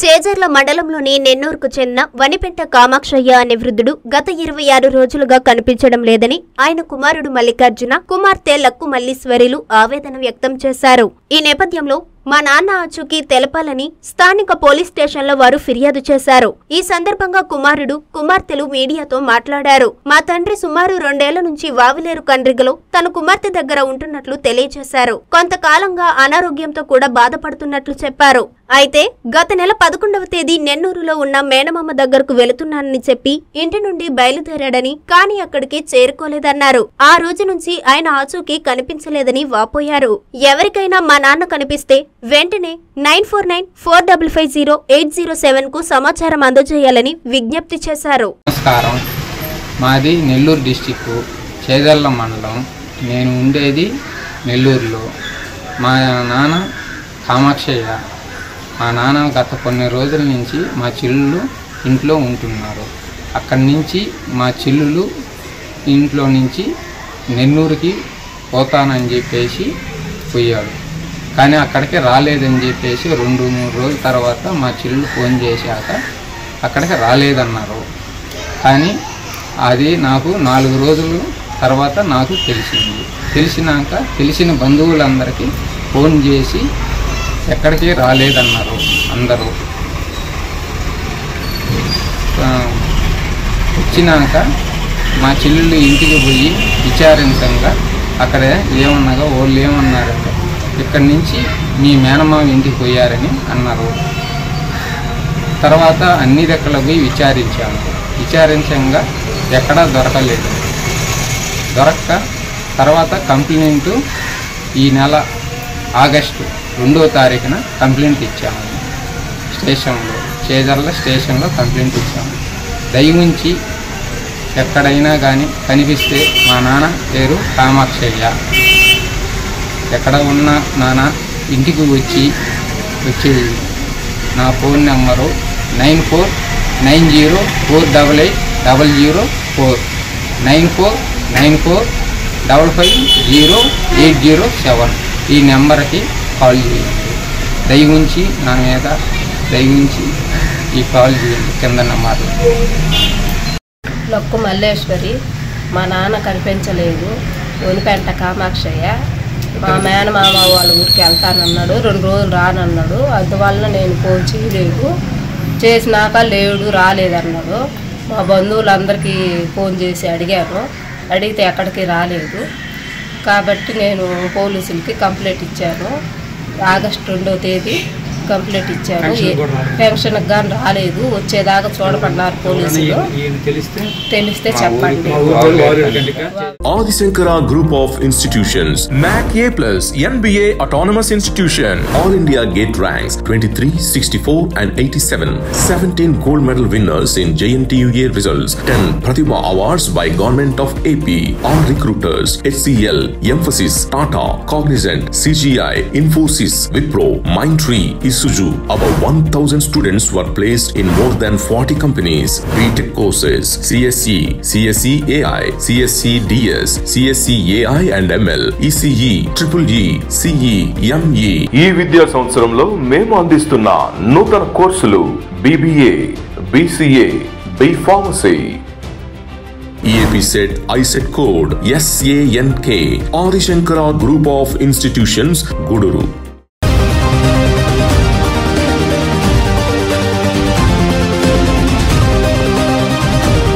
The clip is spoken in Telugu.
చేజర్ల మండలంలోని నెన్నూరుకు చెందిన వనిపెంట కామాక్షయ్య అనే వృద్ధుడు గత 26 రోజులుగా కనిపించడం లేదని ఆయన కుమారుడు మల్లికార్జున, కుమార్తె లక్కు మల్లీశ్వరిలు ఆవేదన వ్యక్తం చేశారు. ఈ నేపథ్యంలో మా నాన్న ఆచూకీ తెలపాలని స్థానిక పోలీస్ స్టేషన్లో వారు ఫిర్యాదు చేశారు. ఈ సందర్భంగా కుమారుడు, కుమార్తెలు మీడియాతో మాట్లాడారు. మా తండ్రి సుమారు 2 ఏళ్ల నుంచి వావిలేరు కండ్రిగలో తన కుమార్తె దగ్గర ఉంటున్నట్లు తెలియజేశారు. కొంతకాలంగా అనారోగ్యంతో కూడా బాధపడుతున్నట్లు చెప్పారు. అయితే గత నెల 11వ తేదీ నెన్నూరులో ఉన్న మేనమామ దగ్గరకు వెళుతున్నానని చెప్పి ఇంటి నుండి బయలుదేరాడని, కానీ అక్కడికి చేరుకోలేదన్నారు. ఆ రోజు నుంచి ఆయన ఆచూకీ కనిపించలేదని వాపోయారు. ఎవరికైనా మా నాన్న కనిపిస్తే వెంటనే 9494550807 కు సమాచారం అందజేయాలని విజ్ఞప్తి చేశారు. నమస్కారం, మాది నెల్లూరు డిస్టిక్ చేజర్ల మండలం. నేను ఉండేది నెల్లూరులో. మా నాన్న కామాక్షయ్య. మా నాన్న గత కొన్ని రోజుల నుంచి మా చెల్లెలు ఇంట్లో ఉంటున్నారు. అక్కడి నుంచి మా చెల్లెలు ఇంట్లో నుంచి నెల్లూరుకి పోతానని చెప్పేసి పోయాడు. కానీ అక్కడికి రాలేదని చెప్పేసి 2-3 రోజుల తర్వాత మా చెల్లెలు ఫోన్ చేశాక అక్కడికి రాలేదన్నారు. కానీ అది నాకు 4 రోజుల తర్వాత నాకు తెలిసింది. తెలిసిన బంధువులందరికీ ఫోన్ చేసి ఎక్కడికి రాలేదన్నారు అందరూ. వచ్చినాక మా చెల్లెళ్ళు ఇంటికి పోయి విచారించగా అక్కడ ఏమన్నాగా వాళ్ళు ఏమన్నారంటే ఇక్కడి నుంచి మీ మేనమామ ఇంటికి పోయారని అన్నారు. తర్వాత అన్ని దగ్గర పోయి విచారించగా ఎక్కడా దొరకలేదు. దొరక్క తర్వాత కంప్లైంట్ ఈ నెల ఆగస్టు 2వ తారీఖున కంప్లైంట్ ఇచ్చాము. స్టేషన్లో, చేజర్ల స్టేషన్లో కంప్లైంట్ ఇచ్చాము. దయవుంచి ఎక్కడైనా కానీ కనిపిస్తే, మా నాన్న పేరు కామాక్షయ్య, ఎక్కడ ఉన్న నాన్న ఇంటికి వచ్చేది. నా ఫోన్ నెంబరు 9490488004 9494550807 ఈ నెంబర్కి కాల్ చేయండి. దయవుంచి నా మీద ఈ కాల్ చేయండి. కింద నెంబర్లో. లక్కు మల్లేశ్వరి. మా నాన్న కనిపించలేదు. వనిపెంట కామాక్షయ్య. మా మేనమామ వాళ్ళ ఊరికి వెళ్తానన్నాడు. 2 రోజులు రానన్నాడు. అందువల్ల నేను ఫోన్ చేయలేదు. చేసినాక లేడు, రాలేదన్నాడు. మా బంధువులందరికీ ఫోన్ చేసి అడిగితే ఎక్కడికి రాలేదు. కాబట్టి నేను పోలీసులకి కంప్లైంట్ ఇచ్చాను. ఆగస్టు 2వ తేదీ కంప్లైంట్ ఇచ్చాను. పెన్షన్కి కానీ రాలేదు. వచ్చేదాకా చూడమన్నారు పోలీసులు. తెలిస్తే చెప్పండి. Adi Shankara Group of Institutions, MAC A+, NBA Autonomous Institution, All India Gate Ranks 23, 64 and 87, 17 gold medal winners in JNTUA results, 10 Pratibha Awards by Government of AP, all recruiters, HCL, Emphasis, Tata, Cognizant, CGI, Infosys, Wipro, Mindtree, Isuzu. About 1,000 students were placed in more than 40 companies. BTech courses, CSE, CSE AI, CSE DS, CSE AI and ML, ECE, EEE, CE, ME. ఈ విద్యా సంవత్సరంలో మేము అందిస్తున్న నూతన కోర్సులు BBA, BCA, B Pharmacy. EAP set ISET code SANK. Adi Shankara Group of Institutions, Guduru.